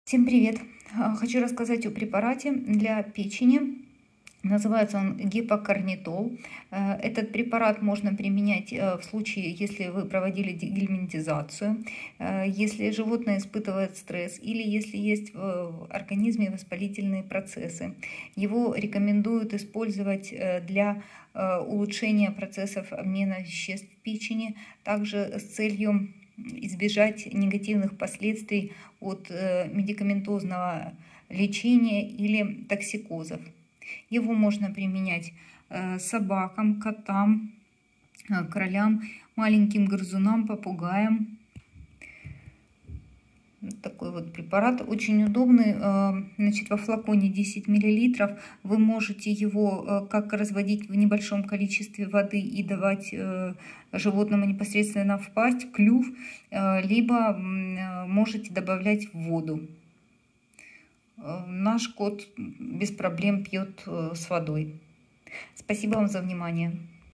Всем привет! Хочу рассказать о препарате для печени. Называется он гипокарнитол. Этот препарат можно применять в случае, если вы проводили дегельминтизацию, если животное испытывает стресс или если есть в организме воспалительные процессы. Его рекомендуют использовать для улучшения процессов обмена веществ в печени, также с целью избежать негативных последствий от медикаментозного лечения или токсикозов. Его можно применять собакам, котам, кролям, маленьким грызунам, попугаям. Такой вот препарат, очень удобный. Значит, во флаконе 10 мл. Вы можете его как разводить в небольшом количестве воды и давать животному непосредственно в пасть, клюв, либо можете добавлять в воду. Наш кот без проблем пьет с водой. Спасибо вам за внимание.